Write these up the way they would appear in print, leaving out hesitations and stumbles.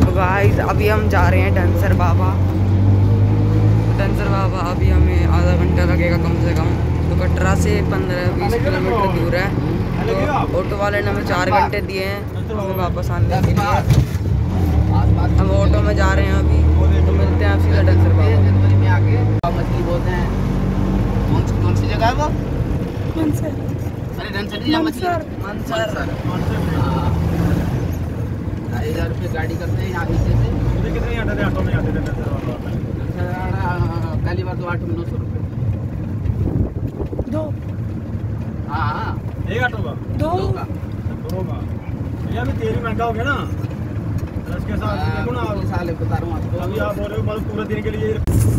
Guys अभी हम जा रहे हैं डंसर बाबा। अभी हमें आधा घंटा लगेगा कम से कम। तो कटरा से 15-20 किलोमीटर दूर है। तो ऑटो वाले ने हमें 4 घंटे दिए हैं हमें वापस आने के लिए। हम ऑटो में जा रहे हैं अभी। तो मिलते हैं आप सीधा डंसर बाबा। मछली बोलते हैं। कौन सी जगह है वो? मनसर। अरे डंसर मनसर। 2,500 रुपये गाड़ी करते हैं यहाँ नीचे से। कितने घंटे ऑटो में आते थे? पहली बार तो 800-900 रुपये। दो। हाँ एक ऑटो का? दो का। भैया अभी तेल महंगा हो गया ना 10 के साथ। देखो ना साल बता रहा हूँ आपको। अभी आप बोल रहे हो मतलब पूरे दिन के लिए।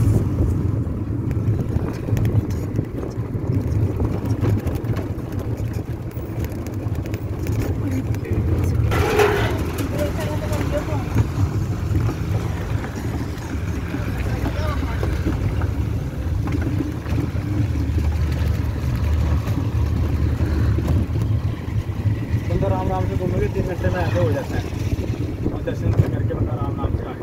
आराम से घूमोगे 3 घंटे में ऐसे हो जाता है। और दर्शन करके बता आराम से आए।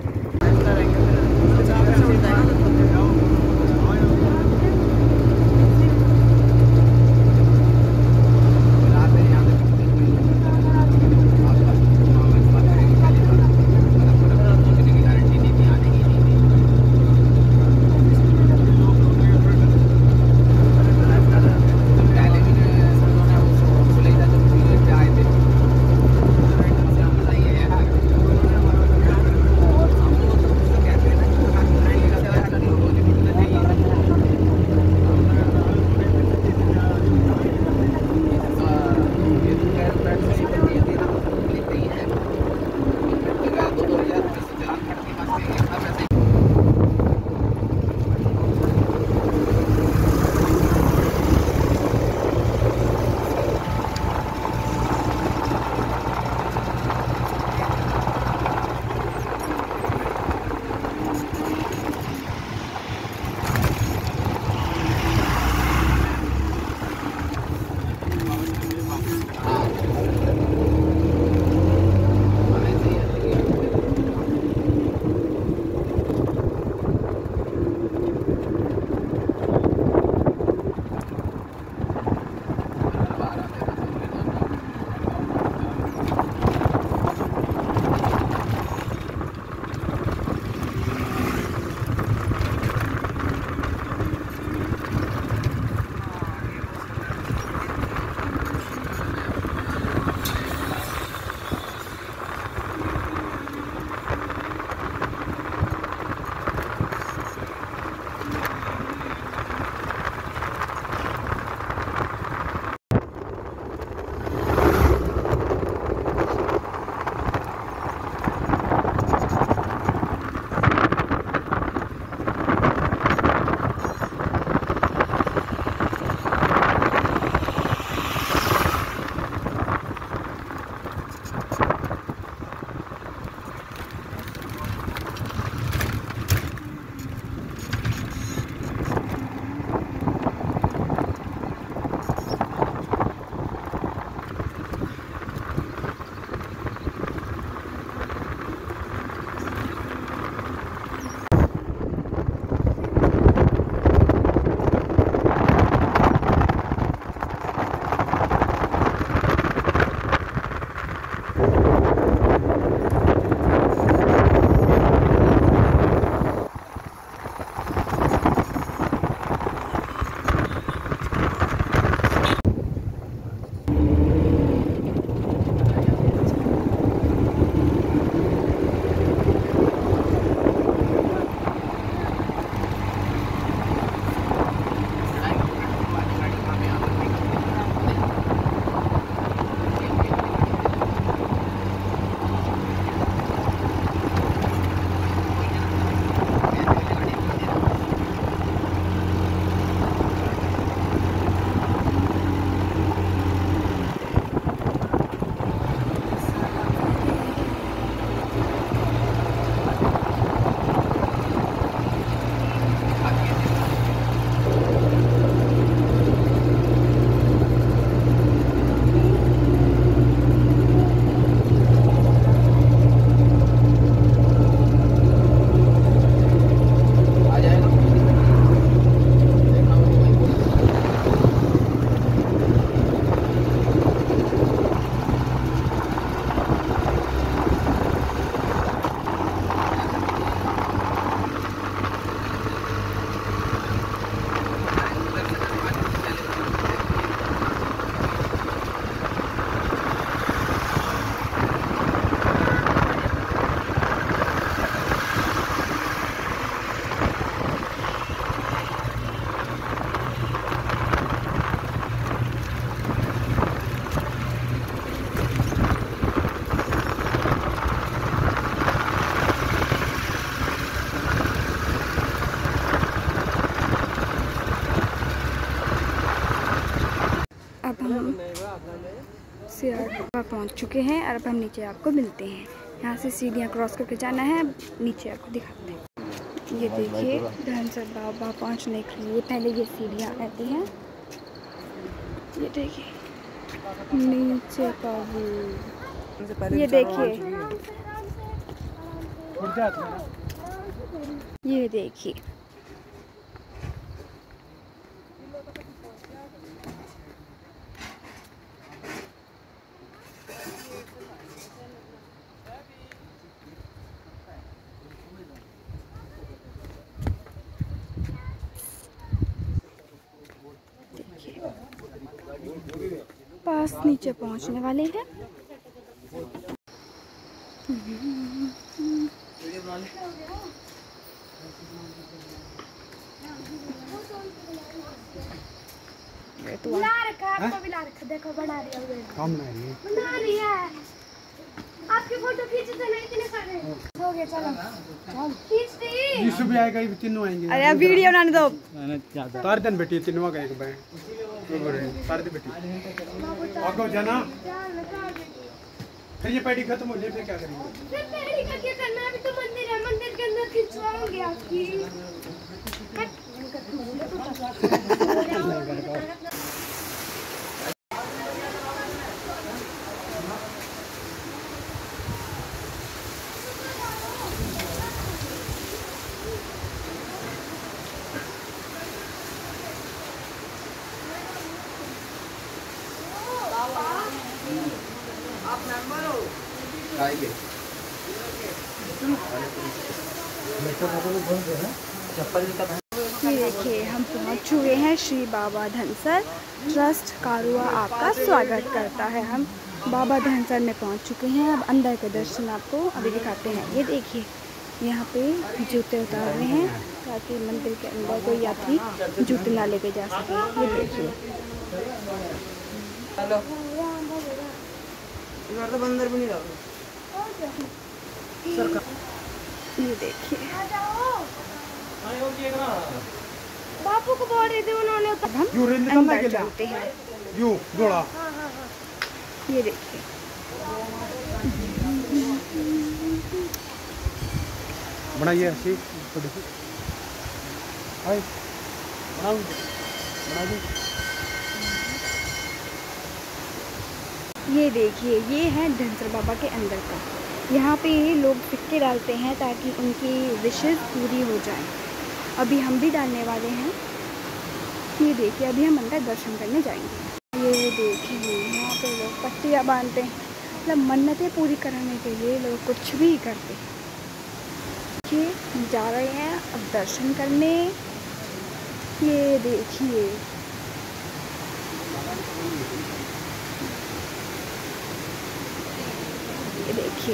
पहुंच चुके हैं और अब हम नीचे आपको मिलते हैं। यहाँ से सीढ़ियाँ क्रॉस करके जाना है, नीचे आपको दिखाते हैं। ये देखिए धनसर बाबा पहुंचने के लिए पहले ये सीढ़ियाँ आती हैं। ये देखिए नीचे का व्यू, ये देखिए, ये देखिए पास नीचे पहुंचने वाले हैं। देखो बना रही है, आपकी फोटो खींचते नहीं इतने सारे हो गए। चलो खींचते ही भी आएगा, ये तीनों आएंगे। अरे वीडियो बनाने दो। तार दिन बेटी तीनों का एक बैंक तार दी बेटी आगे जाना, फिर ये पैडी खत्म हो जाए फिर क्या करेंगे? फिर पैडी का क्या करना है? अभी तो मंदिर है, मंदिर के अंदर खिंचवाओगे आपकी। आप मेंबर हो? आइए ये देखिए हम पहुंच चुके हैं श्री बाबा धनसर ट्रस्ट कारुआ आपका स्वागत करता है। हम बाबा धनसर में पहुंच चुके हैं। अब अंदर के दर्शन आपको अभी दिखाते हैं। ये देखिए यहाँ पे जूते उतार रहे हैं ताकि मंदिर के अंदर कोई यात्री जूते ना लेके जा सके। ये देखिए हेलो, इस बार तो बंदर भी नहीं रहा। ये देखिए बापू को बोल रहे थे उन्होंने, तब हम अंदर चलते हैं। यू घोड़ा, ये देखिए बनाइए ऐसी थोड़ी सी, हाय बनाओ बनाइए। ये देखिए ये है धनसर बाबा के अंदर का। यहाँ पे लोग सिक्के डालते हैं ताकि उनकी विशेष पूरी हो जाए। अभी हम भी डालने वाले हैं। ये देखिए अभी हम अंदर दर्शन करने जाएंगे। ये देखिए यहाँ पे लोग पट्टियाँ बांधते हैं, मतलब मन्नतें पूरी कराने के लिए लोग कुछ भी करते हैं। देखिए जा रहे हैं अब दर्शन करने। ये देखिए ये देखिए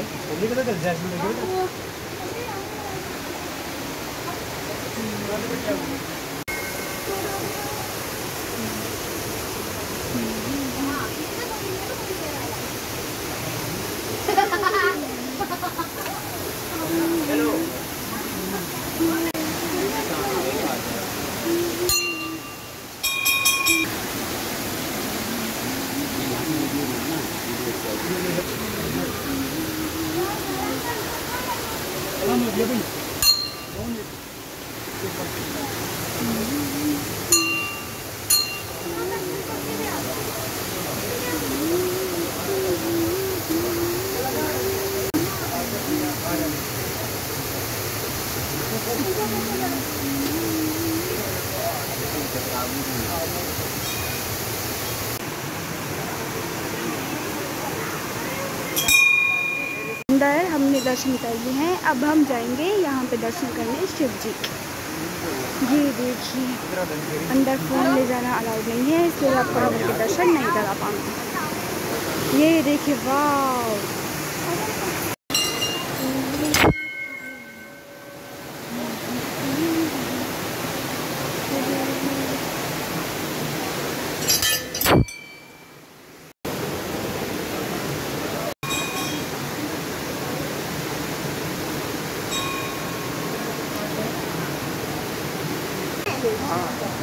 अंदर हमने दर्शन कर लिए हैं। अब हम जाएंगे यहाँ पे दर्शन करने शिव जी के। ये देखिए अंदर फ़ोन ले जाना अलाउड नहीं है, इसलिए आपको हम के दर्शन नहीं करा पाएंगे। ये देखिए वाह,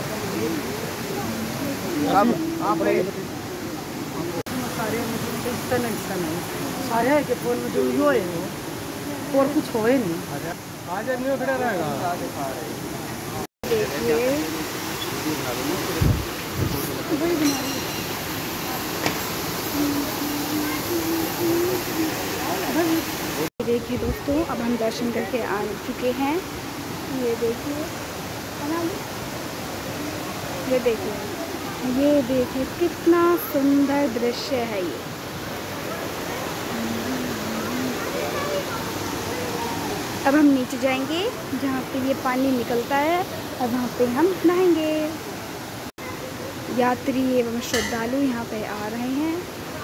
अब आप टेंशन है सारे के फोन में जो यो है वो और कुछ होए नहीं। आज नहीं खड़ा रहेगा। देखिए देखिए दोस्तों, अब हम दर्शन करके आ चुके हैं। ये देखिए, ये देखिए कितना सुंदर दृश्य है ये। अब हम नीचे जाएंगे जहाँ पे ये पानी निकलता है और वहाँ पे हम नहाएंगे। यात्री एवं श्रद्धालु यहाँ पे आ रहे हैं।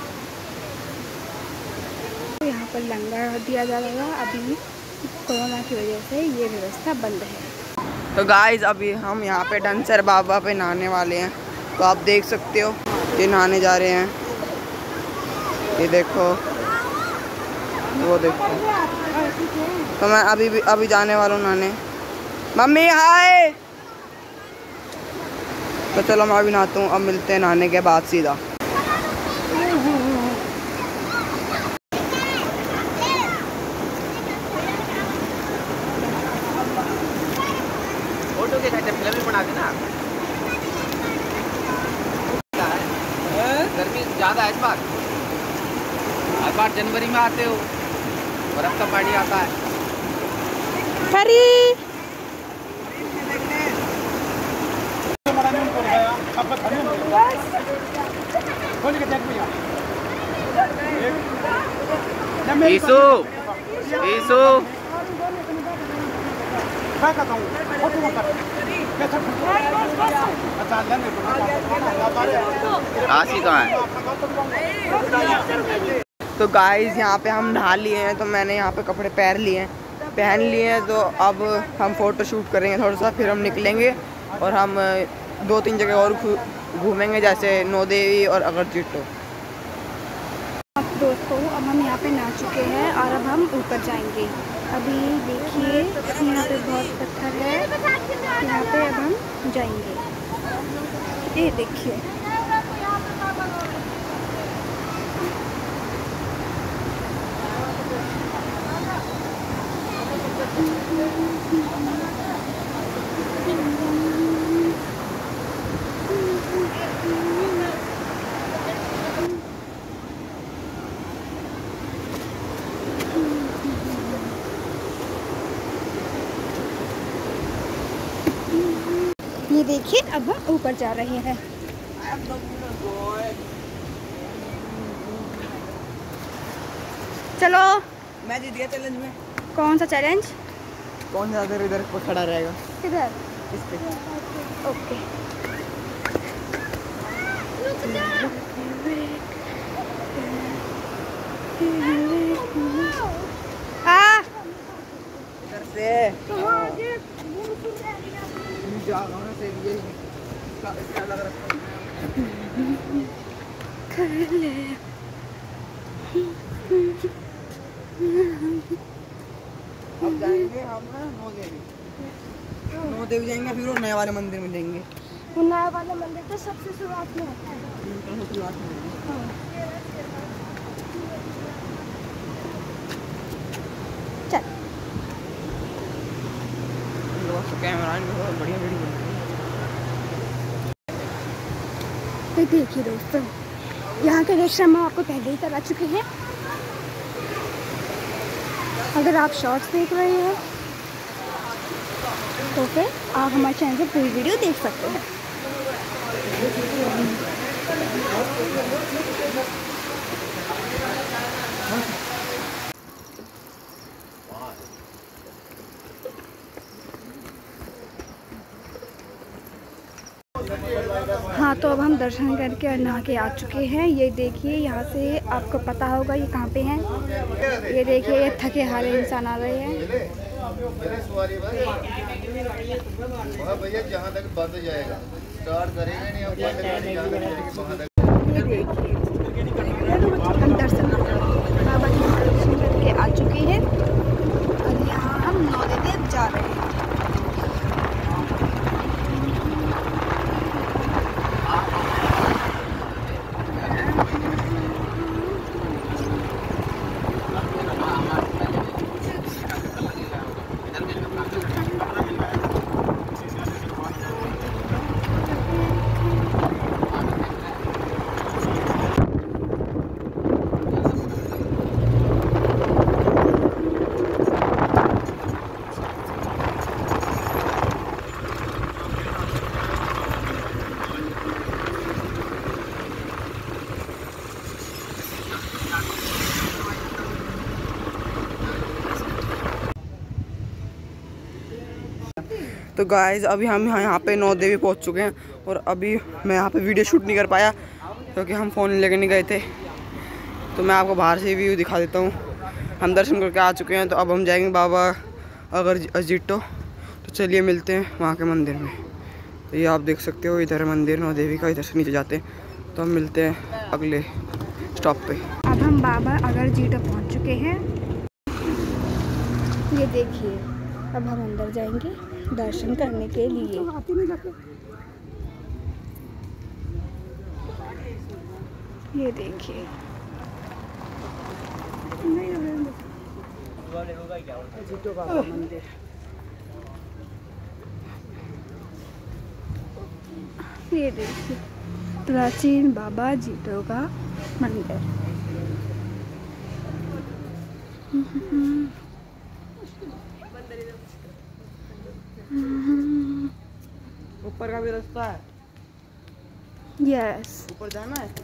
यहाँ पर लंगर दिया जा रहा है। अभी कोरोना की वजह से ये व्यवस्था बंद है। तो गाइस अभी हम यहाँ पे डंसर बाबा पे नहाने वाले हैं। तो आप देख सकते हो ये नहाने जा रहे हैं। ये देखो, वो देखो। तो मैं अभी जाने वाला हूँ नहाने। Mummy hi. तो चलो मैं अभी नहाता हूँ। अब मिलते हैं नहाने के बाद सीधा। फोटो के खाते फिल्म भी बना देना। गर्मी ज़्यादा है इस बार जनवरी में आते हो, बर्फ का पानी आता है। ईसु ईसु काशी कहाँ है? तो गाइस यहाँ पे हम नहा लिए हैं। तो मैंने यहाँ पे कपड़े पहन लिए हैं। तो अब हम फ़ोटो शूट करेंगे थोड़ा सा, फिर हम निकलेंगे और हम 2-3 जगह और घूमेंगे, जैसे नौदेवी और अगरचिट्टो। दोस्तों अब हम यहाँ पे नहा चुके हैं और अब हम ऊपर जाएंगे। अभी देखिए यहाँ पे बहुत पत्थर है, यहाँ पे अब हम जाएंगे। ये देखिए ये देखिए अब हम ऊपर जा रहे हैं। चलो, मैं जीत गया चैलेंज में। कौन सा चैलेंज? कौन सा इधर को खड़ा रहेगा किधर? इस पे। ओके। इधर से अब जाएंगे हम ना नौदेवी जाएंगे, फिर वो नए वाले मंदिर में जाएंगे। वो नया वाला मंदिर तो सबसे शुरुआत में होता है। चल कैमरा बहुत बढ़िया वीडियो बन रही है। तो देखिए दोस्तों, यहाँ के दृश्य हम आपको पहले ही करा चुके हैं। अगर आप शॉर्ट्स देख रहे हैं तो फिर आप हमारे चैनल से पूरी वीडियो देख सकते हैं। हाँ, तो अब हम दर्शन करके और नहा के आ चुके हैं। ये देखिए, यहाँ से आपको पता होगा ये कहाँ पे हैं। ये देखिए, ये थके हारे इंसान आ रहे हैं। भैया जहाँ तक बंद जाएगा स्टार्ट करेंगे नहीं, अब बंद करेंगे जहाँ तक वहाँ तक। ये देखिए, हम दर्शन बाबा के दर्शन करके आ चुके हैं और यहाँ हम नौदेवी जा रहे हैं। तो गाइस अभी हम यहाँ पे नौ देवी पहुँच चुके हैं और अभी मैं यहाँ पे वीडियो शूट नहीं कर पाया क्योंकि हम फ़ोन लेके नहीं गए थे। तो मैं आपको बाहर से व्यू दिखा देता हूँ। हम दर्शन करके आ चुके हैं, तो अब हम जाएंगे बाबा अगर अजीतो। तो चलिए मिलते हैं वहाँ के मंदिर में। तो ये आप देख सकते हो, इधर मंदिर नौ देवी का, इधर से नीचे जाते हैं। तो हम मिलते हैं अगले स्टॉप पे। अब हम बाबा अगर जीतो पहुँच चुके हैं। ये देखिए, अब हम अंदर जाएंगे दर्शन करने के लिए। ये देखिए, मंदिर। ये देखिए, प्राचीन बाबा जीतो का मंदिर। ऊपर का भी रास्ता है। यस, ऊपर जाना है।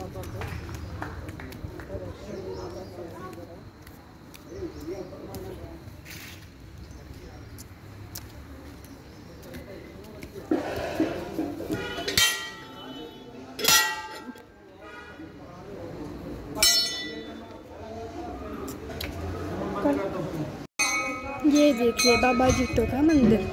ये देखिए बाबा जीतो का मंदिर।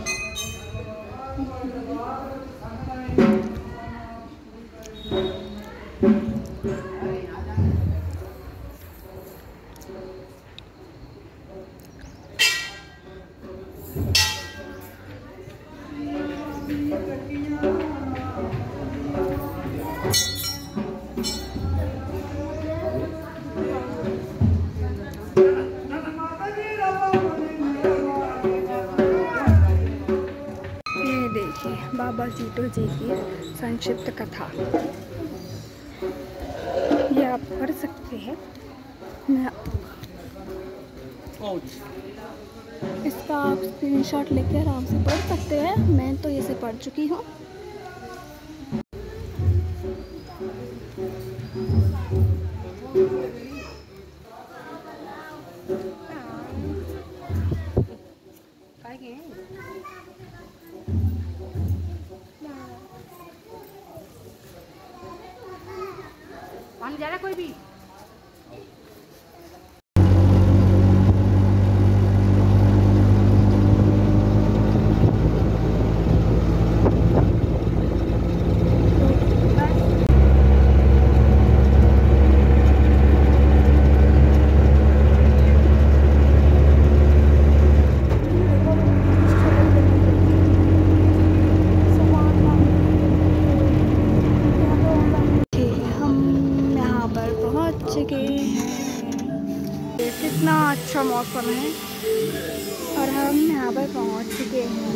बाबा जीतो जी की संक्षिप्त कथा ये आप पढ़ सकते हैं। मैं इसका आप स्क्रीनशॉट लेके आराम से पढ़ सकते हैं। मैं तो इसे पढ़ चुकी हूँ। पानी जा रहा कोई भी? कितना अच्छा मौसम है और हम यहाँ पर पहुँच चुके हैं।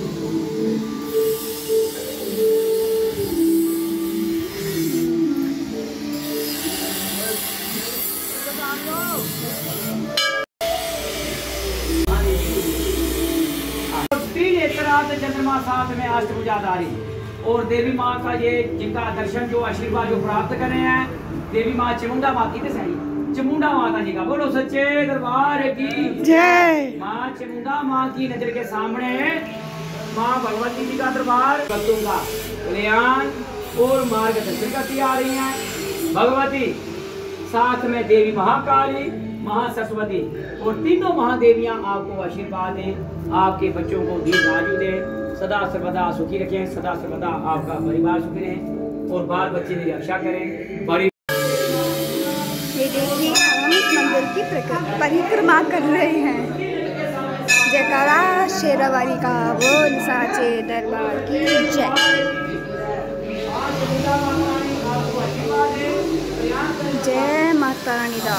चंद्रमा साथ में अष्टभुजाधारी और देवी माँ का ये जिनका दर्शन जो आशीर्वाद जो प्राप्त कर रहे हैं, देवी माँ चामुंडा माता की सही चामुंडा माता जी का बोलो सच्चे दरबार की जय। माँ चामुंडा माँ की नजर के सामने माँ भगवती जी का दरबार भक्तों का कल्याण और मार्गदर्शन करती आ रही हैं। भगवती साथ में देवी महाकाली महासरस्वती और तीनों महादेवियां आपको आशीर्वाद दें, आपके बच्चों को दीर्घायु दें, सदा सर्वदा सुखी रखें, सदा सर्वदा आपका परिवार सुखी रहे और बाल बच्चे की रक्षा करें। बड़ी ये देखिए, हम इस मंदिर की परिक्रमा कर रहे हैं। जयकारा शेरावाली का बोल साचे दरबार की जय। जय माता रानी दा।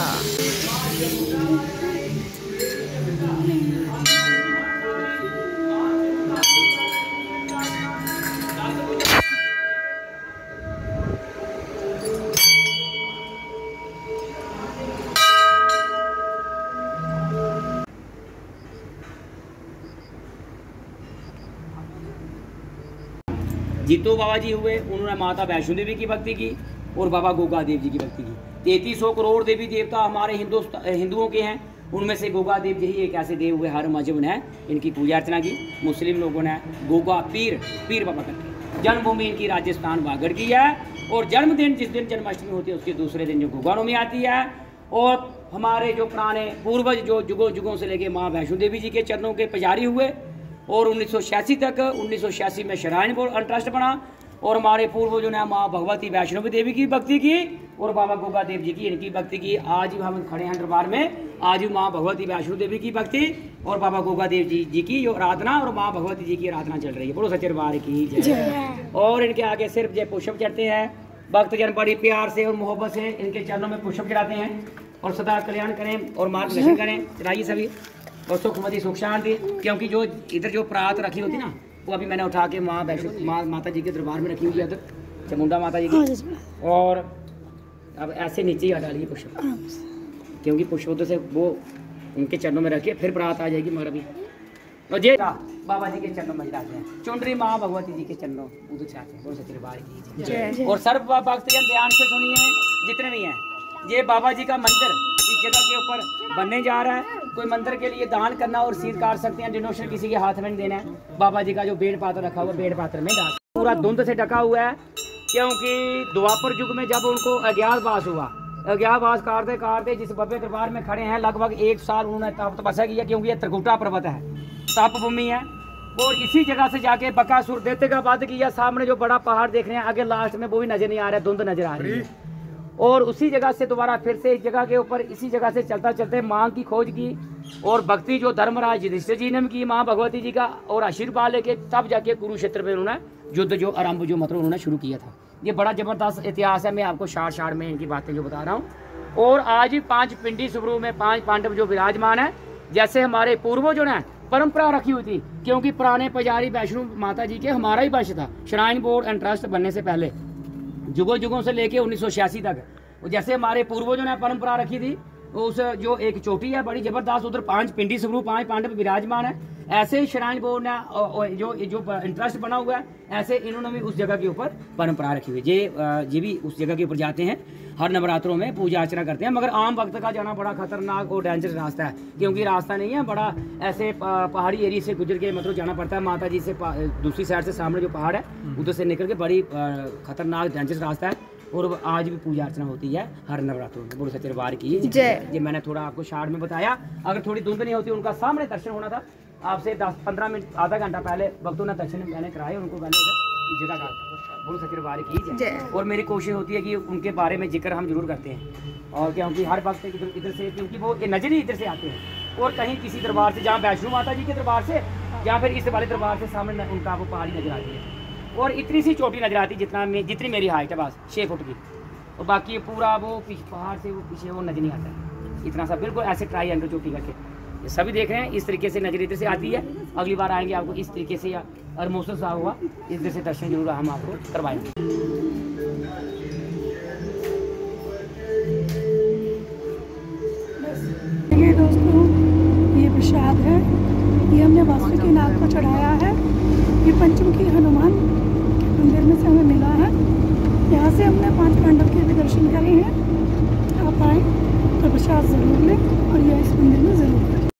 जीतो बाबा जी हुए, उन्होंने माता वैष्णो देवी की भक्ति की और बाबा गोगा देव जी की भक्ति की। 3300 करोड़ देवी देवता हमारे हिंदुओं के हैं उनमें से गोगा देव यही एक ऐसे देव हुए, हर मजहब ने इनकी पूजा अर्चना की। मुस्लिम लोगों ने गोगा पीर बाबा करके जन्मभूमि इनकी राजस्थान वागड़ की है। और जन्मदिन जिस दिन जन्माष्टमी होती है उसके दूसरे दिन जो गोगा नवमी आती है। और हमारे जो पुराने पूर्वज जो जुगों जुगों से लेके माँ वैष्णो देवी जी के चरणों के पुजारी हुए और 1986 तक 1986 में श्राइन बोर्ड ट्रस्ट बना। और हमारे पूर्वजों ने माँ भगवती वैष्णो देवी की भक्ति की और बाबा गोगा देव जी की इनकी भक्ति की। आज भी हम खड़े हैं दरबार में, आज भी माँ भगवती वैष्णो देवी की भक्ति और बाबा गोगा देव जी की जो आराधना और माँ भगवती जी की आराधना चल रही है। बोलो सच्चे दरबार की जय। और इनके आगे सिर्फ जय पुष्प चढ़ते हैं। भक्त जन बड़ी प्यार से और मोहब्बत से इनके चरणों में पुष्प चढ़ाते हैं और सदा कल्याण करें और मार्गदर्शन करें। चढ़ाइए सभी और सुखमती सुख शांति। क्योंकि जो इधर जो प्रात रखी होती ना वो अभी मैंने उठा के माँ वैष्णो माता जी के दरबार में रखी हुई है, इधर चामुंडा माता जी की। और अब ऐसे नीचे ही हटा लीजिए पुष्प, क्योंकि पुष्प उधर से वो उनके चरणों में रखिए, फिर प्रात आ जाएगी मगर अभी। और जे बाबा जी के चरणों में जाते हैं, चुनरी माँ भगवती जी के चरणों उधर से आते हैं। बोलो सच्चे दरबार की। और सर्व भक्तजन ध्यान से सुनिए जितने भी हैं, ये बाबा जी का मंदिर इस जगह के ऊपर बनने जा रहा है। कोई मंदिर के लिए दान करना और सीध काट सकते हैं, डोनेशन किसी के हाथ में नहीं देना है। बाबा जी का जो बेड़ पात्र रखा हुआ बेड़ पात्र में डाल, पूरा धुंध से ढका हुआ है। क्योंकि द्वापर युग में जब उनको अज्ञातवास हुआ, अज्ञातवास काटते काटते जिस भव्य दरबार में खड़े हैं लगभग 1 साल उन्होंने तपस्या किया। क्योंकि ये त्रिकुटा पर्वत है, तप भूमि है। और इसी जगह से जाके बकासुर दैत्य का वध किया। सामने जो बड़ा पहाड़ देख रहे हैं आगे लास्ट में वो भी नजर नहीं आ रहा है, धुंध नजर आ रही है। और उसी जगह से दोबारा फिर से इस जगह के ऊपर इसी जगह से चलता चलते माँ की खोज की और भक्ति जो धर्मराज युधिष्ठिर जी ने भी की माँ भगवती जी का और आशीर्वाद लेके तब जाके कुरुक्षेत्र में उन्होंने युद्ध जो आरंभ जो मतलब उन्होंने शुरू किया था। ये बड़ा जबरदस्त इतिहास है, मैं आपको शार में इनकी बातें जो बता रहा हूँ। और आज भी 5 पिंडी स्वरूप में 5 पांडव जो विराजमान है, जैसे हमारे पूर्वजों ने परंपरा रखी हुई थी। क्योंकि पुराने पुजारी वैष्णो माता जी के हमारा ही वंश था, श्राइन बोर्ड एंड ट्रस्ट बनने से पहले जुगों जुगों से लेके 1986 तक। जैसे हमारे पूर्वजों ने परंपरा रखी थी, उस जो एक चोटी है बड़ी जबरदस्त, उधर 5 पिंडी स्वरूप 5 पांडव विराजमान है। ऐसे ही श्राइन बोर्ड ने जो इंटरेस्ट बना हुआ है, ऐसे इन्होंने भी उस जगह के ऊपर परंपरा रखी हुई है। ये भी उस जगह के ऊपर जाते हैं, हर नवरात्रों में पूजा अर्चना करते हैं। मगर आम भक्त का जाना बड़ा खतरनाक और डेंजरस रास्ता है, क्योंकि रास्ता नहीं है, बड़ा ऐसे पहाड़ी एरिया से गुजर के मतलब जाना पड़ता है। माता जी से दूसरी साइड से सामने जो पहाड़ है उधर से निकल के बड़ी खतरनाक डेंजरस रास्ता है। और आज भी पूजा अर्चना होती है हर नवरात्रों में। बोलो सच्चे दरबार की जय। ये मैंने थोड़ा आपको शार्ट में बताया, अगर थोड़ी धुंध नहीं होती उनका सामने दर्शन होना था। आपसे 10-15 मिनट आधा घंटा पहले भक्तों ने दर्शन मैंने कराए, उनको मैंने इस जगह का। बोलो सच्चे दरबार की जय। और मेरी कोशिश होती है कि उनके बारे में जिक्र हम जरूर करते हैं। और क्योंकि हर वक्त इधर से, क्योंकि वो नजर ही इधर से आते हैं। और कहीं किसी दरबार से, जहाँ वैष्णो माता जी के दरबार से या फिर इस वाले दरबार से सामने उनका वो पहाड़ी नजर आती है। और इतनी सी चोटी नजर आती है जितनी मेरी हाइट है, बस 6 फुट की। और बाकी पूरा वो पहाड़ से वो पीछे वो नजर नहीं आता है, इतना सा बिल्कुल ऐसे ट्राई एंगल चोटी करके। ये सभी देख रहे हैं, इस तरीके से नजर इधर से आती है। अगली बार आएंगे आपको इस तरीके से, या और मौसम साफ हुआ इधर से दर्शन जरूर हम आपको करवाएंगे। देखिए दोस्तों, ये प्रसाद है, ये हमने वासुकीनाथ को चढ़ाया है। ये पंचमुखी हनुमान के मंदिर में से हमें मिला है। यहाँ से हमने 5 पांडव के भी दर्शन करे हैं। आप आए तो प्रसाद ज़रूर लें और यह इस मंदिर में ज़रूर करें।